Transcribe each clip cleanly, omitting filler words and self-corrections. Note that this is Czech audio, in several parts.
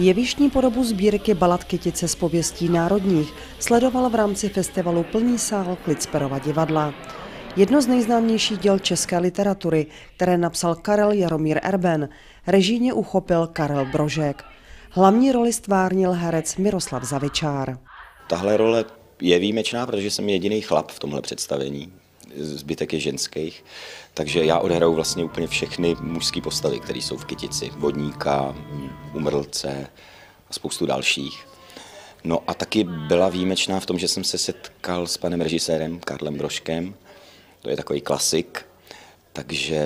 Jevištní podobu sbírky balad Kytice z pověstí národních sledoval v rámci festivalu plný sál Klitsperova divadla. Jedno z nejznámějších děl české literatury, které napsal Karel Jaromír Erben, režijně uchopil Karel Brožek. Hlavní roli stvárnil herec Miroslav Zavičár. Tahle role je výjimečná, protože jsem jediný chlap v tomhle představení. Zbytek je ženských, takže já odehraju vlastně úplně všechny mužské postavy, které jsou v Kytici. Vodníka, Umrlce a spoustu dalších. No a taky byla výjimečná v tom, že jsem se setkal s panem režisérem Karlem Brožkem. To je takový klasik, takže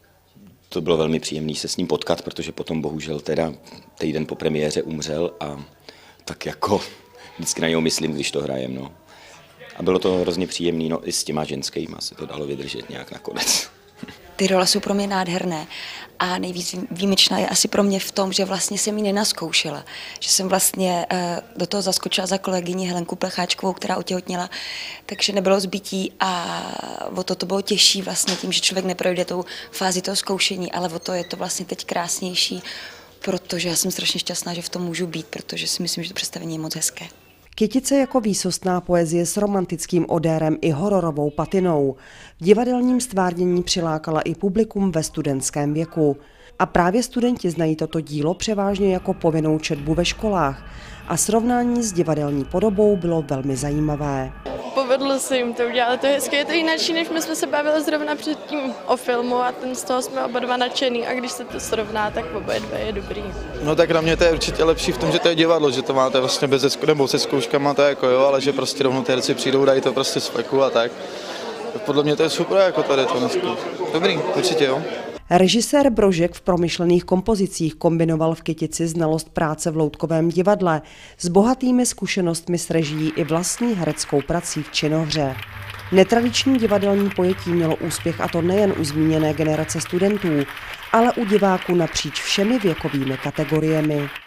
to bylo velmi příjemné se s ním potkat, protože potom bohužel teda týden po premiéře umřel a tak jako vždycky na něho myslím, když to hrajem, no. A bylo to hrozně příjemné, no i s těma ženskýma se to dalo vydržet nějak nakonec. Ty role jsou pro mě nádherné a nejvíc výjimečná je asi pro mě v tom, že vlastně jsem ji nenaskoušela. Že jsem vlastně do toho zaskočila za kolegyni Helenku Plecháčkovou, která otěhotněla, takže nebylo zbytí a o to bylo těžší vlastně tím, že člověk neprojde tou fázi toho zkoušení, ale o to je to vlastně teď krásnější, protože já jsem strašně šťastná, že v tom můžu být, protože si myslím, že to představení je moc hezké. Kytice jako výsostná poezie s romantickým odérem i hororovou patinou. V divadelním stvárnění přilákala i publikum ve studentském věku. A právě studenti znají toto dílo převážně jako povinnou četbu ve školách. A srovnání s divadelní podobou bylo velmi zajímavé. Povedlo se jim to udělat, to je hezké, je to jináčí, než my jsme se bavili zrovna předtím o filmu a z toho jsme oba dva nadšený a když se to srovná, tak oba dva je dobrý. No tak na mě to je určitě lepší v tom, že to je divadlo, že to máte vlastně nebo se zkouškama, to jako jo, ale že prostě rovnou ty herci přijdou, dají to prostě z fleku a tak. Podle mě to je super jako tady to dneska. Dobrý, určitě jo. Režisér Brožek v promyšlených kompozicích kombinoval v Kytici znalost práce v loutkovém divadle s bohatými zkušenostmi s režií i vlastní hereckou prací v činohře. Netradiční divadelní pojetí mělo úspěch a to nejen u zmíněné generace studentů, ale u diváků napříč všemi věkovými kategoriemi.